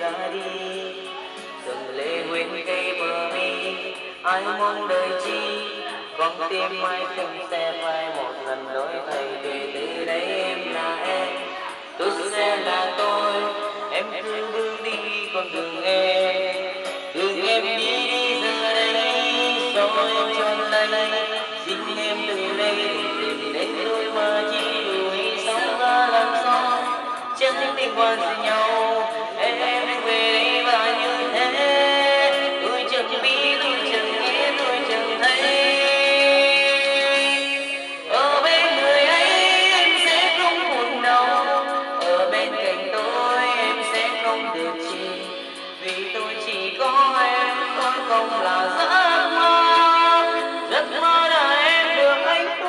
ra đi. Dần lệ nguyện cây bờ mi, ai mong đời chi, con tim ai không sẽ phai một lần đổi thay. Kể từ đây em là em, tôi sẽ là tôi, em cứ bước đi con đường em. Đường em đi đi giờ đây, rồi em tròn lây, xin em từ đây tìm đến đôi mà chỉ đuổi sóng ra làm sao chẳng tình quan gì nhau. Em về đây và như thế, tôi chẳng biết, tôi chẳng nghe, tôi chẳng thấy. Ở bên người ấy em sẽ không buồn đau, ở bên cạnh tôi em sẽ không được chi, vì tôi chỉ có em, tôi không là giấc mơ, giấc mơ là em được hạnh phúc.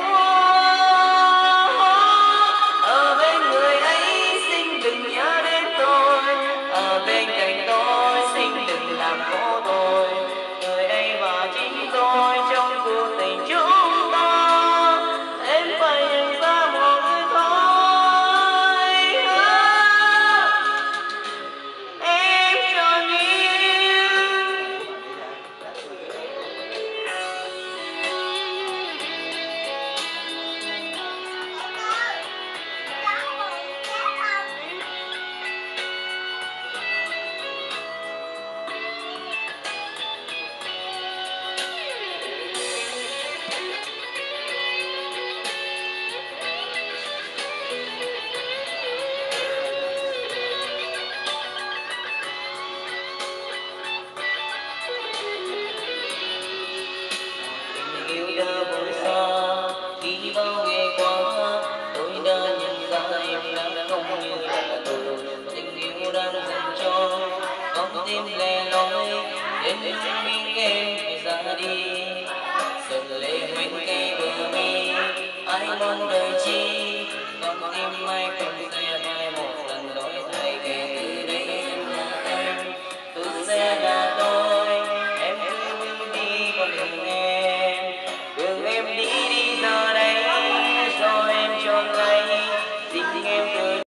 Ở bên người ấy xin đừng nhớ đến tôi, ở bên cạnh tôi xin đừng làm khổ tôi. Người ấy và chính tôi trong cuộc tình chúng ta, em phải nhận ra một người thôi. Em trọn yêu. Yêu đã vội xa khi bao ngày qua, tôi đã nhận ra em đã không như là tôi. Tình yêu đang dành cho con tim lẻ loi, đến lúc mình em phải ra đi. Dần lệ huyết cây bờ mi, ai mong đời chi, con tim ai không